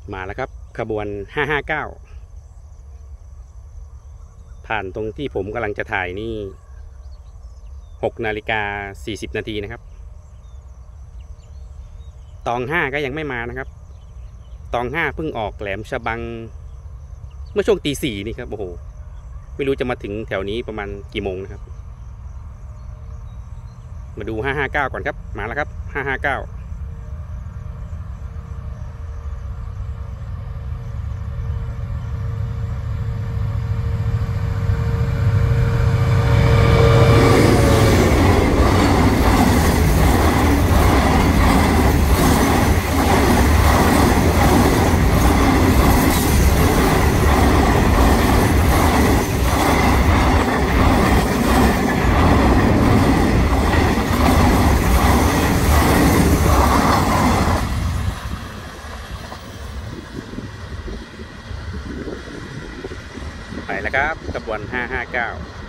มาแล้วครับขบวน559ผ่านตรงที่ผมกำลังจะถ่ายนี่6:40 นาทีนะครับตอง5ก็ยังไม่มานะครับตอง5เพิ่งออกแหลมฉบังเมื่อช่วงตี 4นี่ครับโอ้โหไม่รู้จะมาถึงแถวนี้ประมาณกี่โมงนะครับมาดู559ก่อนครับมาแล้วครับ559ไปแล้วครับขบวน559